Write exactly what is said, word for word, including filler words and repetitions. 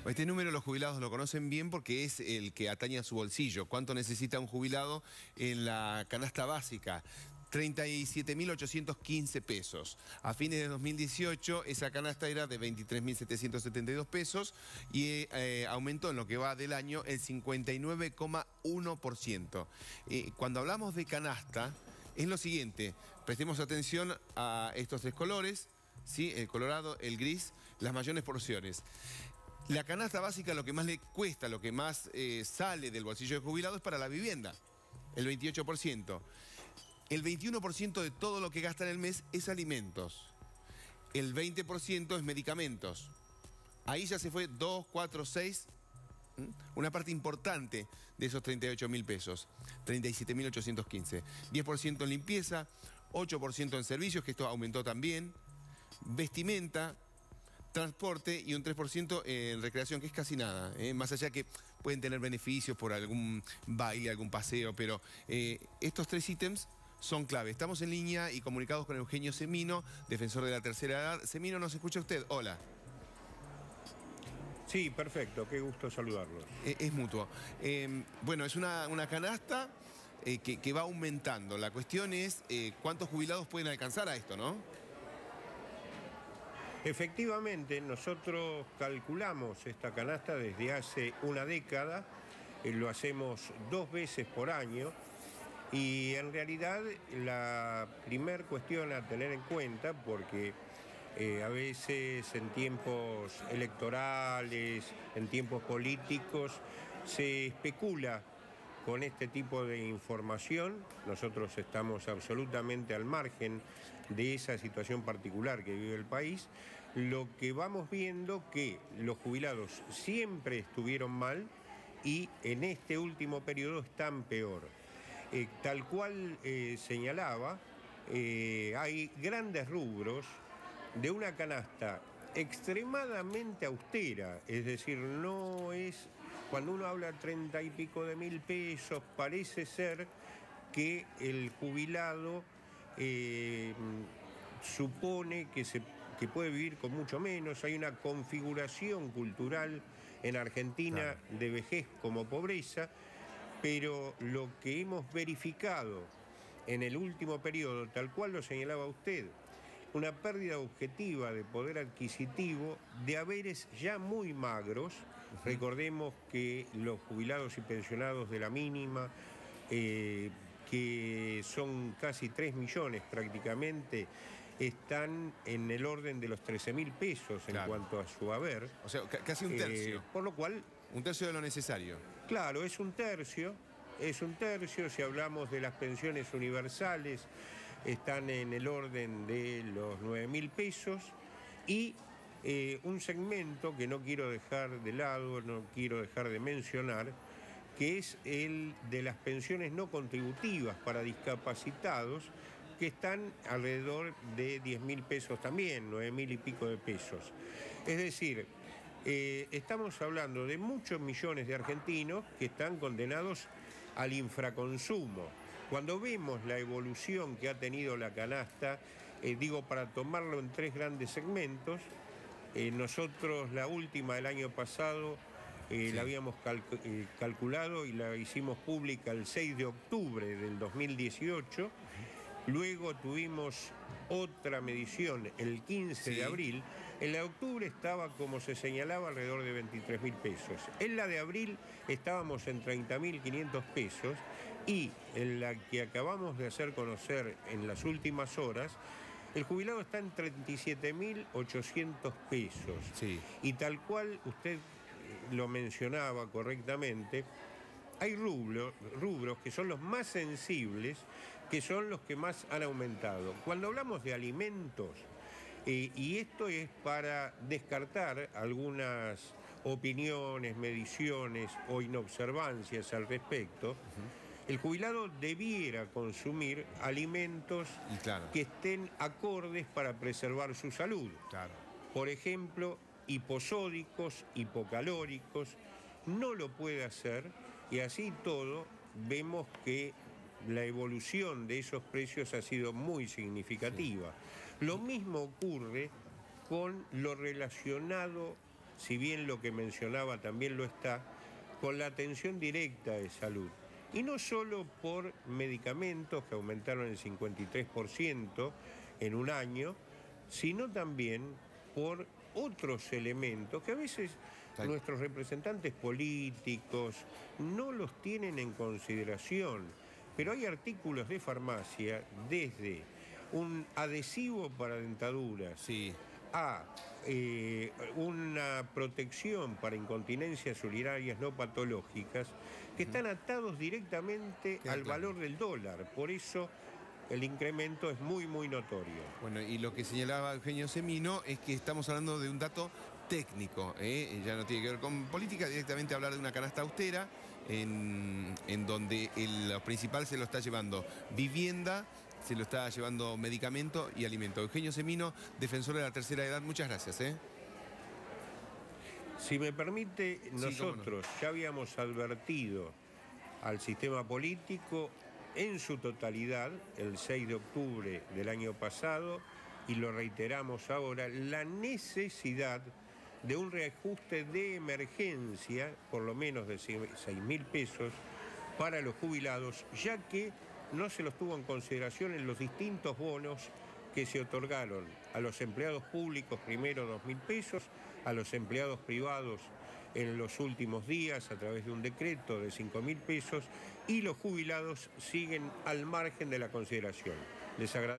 Este número los jubilados lo conocen bien porque es el que atañe a su bolsillo. ¿Cuánto necesita un jubilado en la canasta básica? treinta y siete mil ochocientos quince pesos. A fines de dos mil dieciocho esa canasta era de veintitrés mil setecientos setenta y dos pesos y eh, aumentó en lo que va del año el cincuenta y nueve coma uno por ciento. Eh, cuando hablamos de canasta es lo siguiente, prestemos atención a estos tres colores, ¿sí? El colorado, el gris, las mayores porciones. La canasta básica lo que más le cuesta, lo que más eh, sale del bolsillo del jubilado es para la vivienda, el veintiocho por ciento. El veintiuno por ciento de todo lo que gasta en el mes es alimentos. El veinte por ciento es medicamentos. Ahí ya se fue dos, cuatro, seis, una parte importante de esos treinta y ocho mil pesos, treinta y siete mil ochocientos quince. diez por ciento en limpieza, ocho por ciento en servicios, que esto aumentó también, vestimenta, transporte y un tres por ciento en recreación, que es casi nada, ¿eh? Más allá que pueden tener beneficios por algún baile, algún paseo, pero eh, estos tres ítems son clave. Estamos en línea y comunicados con Eugenio Semino, defensor de la tercera edad. Semino, ¿nos escucha usted? Hola. Sí, perfecto, qué gusto saludarlos. Eh, es mutuo. Eh, bueno, es una, una canasta eh, que, que va aumentando. La cuestión es eh, cuántos jubilados pueden alcanzar a esto, ¿no? Efectivamente, nosotros calculamos esta canasta desde hace una década, eh, lo hacemos dos veces por año, y en realidad la primera cuestión a tener en cuenta, porque eh, a veces en tiempos electorales, en tiempos políticos, se especula con este tipo de información. Nosotros estamos absolutamente al margen de esa situación particular que vive el país. Lo que vamos viendo que los jubilados siempre estuvieron mal y en este último periodo están peor. Eh, tal cual eh, señalaba, eh, hay grandes rubros de una canasta extremadamente austera, es decir, no es, cuando uno habla treinta y pico de mil pesos, parece ser que el jubilado eh, supone que, se, que puede vivir con mucho menos. Hay una configuración cultural en Argentina, claro, de vejez como pobreza, pero lo que hemos verificado en el último periodo, tal cual lo señalaba usted, una pérdida objetiva de poder adquisitivo, de haberes ya muy magros. Uh-huh. Recordemos que los jubilados y pensionados de la mínima, eh, que son casi tres millones prácticamente, están en el orden de los trece mil pesos en, claro, cuanto a su haber. O sea, casi un tercio. Eh, por lo cual... Un tercio de lo necesario. Claro, es un tercio, es un tercio. Si hablamos de las pensiones universales, están en el orden de los nueve mil pesos, y eh, un segmento que no quiero dejar de lado, no quiero dejar de mencionar, que es el de las pensiones no contributivas para discapacitados, que están alrededor de diez mil pesos también, nueve mil y pico de pesos. Es decir, eh, estamos hablando de muchos millones de argentinos que están condenados al infraconsumo. Cuando vemos la evolución que ha tenido la canasta, eh, digo, para tomarlo en tres grandes segmentos, eh, nosotros la última del año pasado eh, sí. la habíamos cal eh, calculado y la hicimos pública el seis de octubre del dos mil dieciocho. Uh-huh. Luego tuvimos otra medición el quince sí. de abril. En la de octubre estaba, como se señalaba, alrededor de veintitrés mil pesos. En la de abril estábamos en treinta mil quinientos pesos. Y en la que acabamos de hacer conocer en las últimas horas, el jubilado está en treinta y siete mil ochocientos pesos. Sí. Y tal cual usted lo mencionaba correctamente, hay rubros, rubros que son los más sensibles, que son los que más han aumentado. Cuando hablamos de alimentos, eh, y esto es para descartar algunas opiniones, mediciones o inobservancias al respecto, uh-huh, el jubilado debiera consumir alimentos, claro, que estén acordes para preservar su salud. Claro. Por ejemplo, hiposódicos, hipocalóricos. No lo puede hacer, y así todo vemos que la evolución de esos precios ha sido muy significativa. Sí. Lo mismo ocurre con lo relacionado si bien lo que mencionaba también lo está, con la atención directa de salud. Y no solo por medicamentos que aumentaron el cincuenta y tres por ciento en un año, sino también por otros elementos que a veces nuestros representantes políticos no los tienen en consideración. Pero hay artículos de farmacia, desde un adhesivo para dentaduras, sí, a eh, una protección para incontinencias urinarias no patológicas, que están atados directamente Queda al claro. valor del dólar. Por eso el incremento es muy, muy notorio. Bueno, y lo que señalaba Eugenio Semino es que estamos hablando de un dato técnico, ¿eh? Ya no tiene que ver con política, directamente hablar de una canasta austera, en, en donde el, lo principal se lo está llevando vivienda, se lo está llevando medicamento y alimento. Eugenio Semino, defensor de la tercera edad, muchas gracias. ¿eh? Si me permite, Sí, nosotros cómo no. ya habíamos advertido al sistema político en su totalidad el seis de octubre del año pasado, y lo reiteramos ahora, la necesidad de un reajuste de emergencia, por lo menos de seis mil pesos, para los jubilados, ya que no se los tuvo en consideración en los distintos bonos que se otorgaron a los empleados públicos, primero dos mil pesos, a los empleados privados en los últimos días a través de un decreto de cinco mil pesos, y los jubilados siguen al margen de la consideración. Les agradezco.